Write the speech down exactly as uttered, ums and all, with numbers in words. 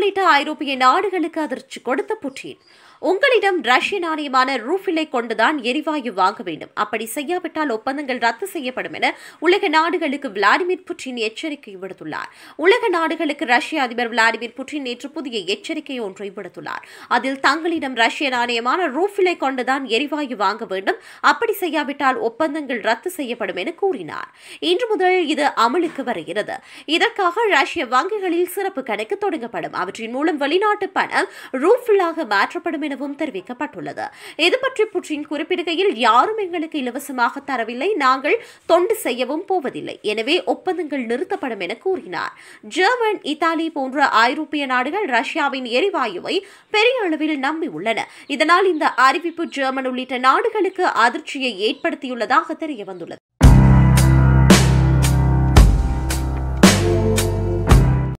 உள்ளிட்ட ஐரோப்பிய நாடுகளுக்கு அதிர்ச்சி கொடுத்த புட்டின். உங்களிடம் ரஷ்ய நாணயமான ரூபிளை கொண்டுதான் எரிவாயு வாங்க வேண்டும். அப்படி செய்யாவிட்டால் ஒப்பந்தங்கள் ரத்து செய்யப்படும் என உலக நாடுகளுக்கு விளாடிமிர் புட்டின் எச்சரிக்கை விடுத்துள்ளார். உலக நாடுகளுக்கு ரஷ்ய அதிபர் விளாடிமிர் புட்டின் நேற்று புதிய எச்சரிக்கை ஒன்றை விடுத்துள்ளார். அதில் தங்களிடம் ரஷ்ய நாணயமான ரூபிளை கொண்டுதான் எரிவாயு வாங்க வேண்டும். அப்படி செய்யாவிட்டால் ஒப்பந்தங்கள் ரத்து செய்யப்படும் என கூறினார். இன்று முதல் இது அமலுக்கு வருகிறது. இதற்காக ரஷ்ய வங்கிகளில் சிறப்பு கணக்கு தொடங்கப்படும். அவற்றின் மூலம் வெளிநாட்டு பணம் ரூபிளாக மாற்றப்படும் எனவும் தெரிவிக்கப்பட்டுள்ளது. இது பற்றி புட்டின் குறிப்பிடுகையில், யாரும் எங்களுக்கு இலவசமாக தரவில்லை, நாங்கள் தொண்டு செய்யவும் போவதில்லை, எனவே ஒப்பந்தங்கள் நிறுத்தப்படும் என கூறினார். ஜெர்மன், இத்தாலி போன்ற ஐரோப்பிய நாடுகள் ரஷ்யாவின் எரிவாயுவை பெரிய அளவில் நம்பியுள்ளன. இதனால் இந்த அறிவிப்பு ஜெர்மன் உள்ளிட்ட நாடுகளுக்கு அதிர்ச்சியை ஏற்படுத்தியுள்ளதாக தெரியவந்துள்ளது.